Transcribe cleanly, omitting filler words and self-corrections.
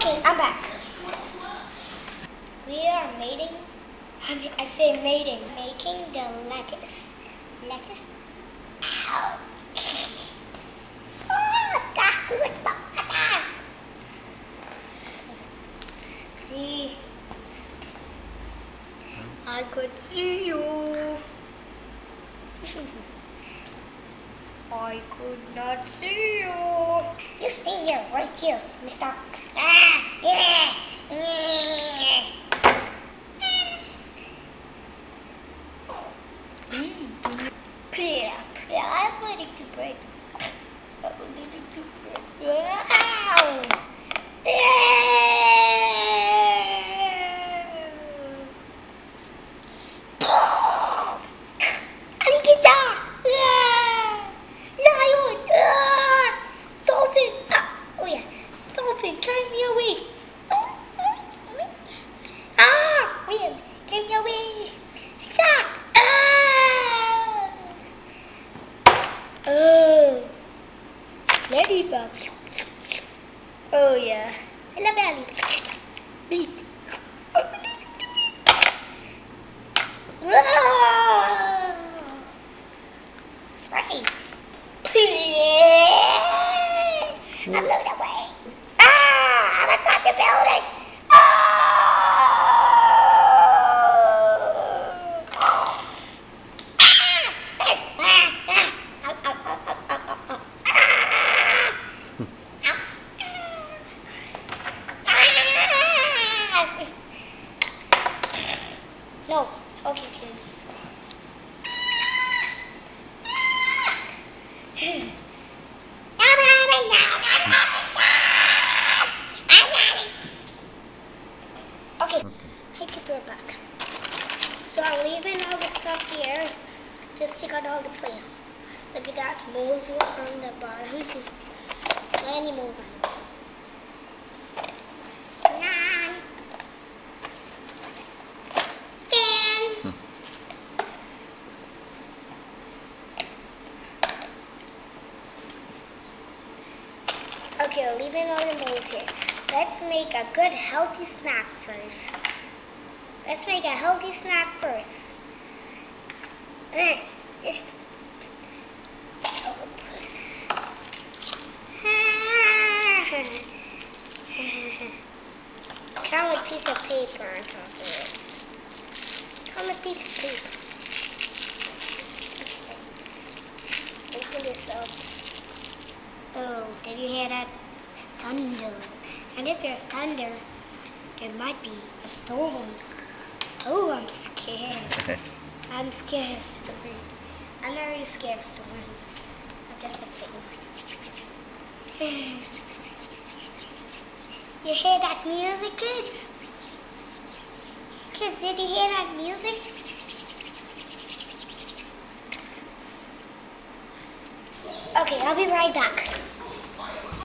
Okay, I'm back. So, we are mating. I say mating. Making the lettuce. Lettuce. Ow. See, I could see you. I could not see you. You stay here, right here, mister. I'm ready to break. I'm ready to break. Wow! Alligator! Lion! Dolphin! Oh yeah, dolphin, carry me away! Whale, carry me away! Shark! Oh, ladybug! Oh yeah, I love ladybug. Beep. Right. I'm blown away. I'm atop the building. No. Okay, kids. Okay. Hey kids, we're back. So I'm leaving all the stuff here. Just take out all the plate. Look at that moles on the bottom. Many moles on the bottom. Okay, we're leaving all the moles here. Let's make a good healthy snack first. Let's make a healthy snack first. Just count a piece of paper on top of it. Count a piece of paper. Open this up. Oh, did you hear that? Thunder. And if there's thunder, there might be a storm. Oh, I'm scared. I'm scared of storms. I'm not really scared of storms. I'm just afraid. You hear that music, kids? Kids, did you hear that music? Okay, I'll be right back.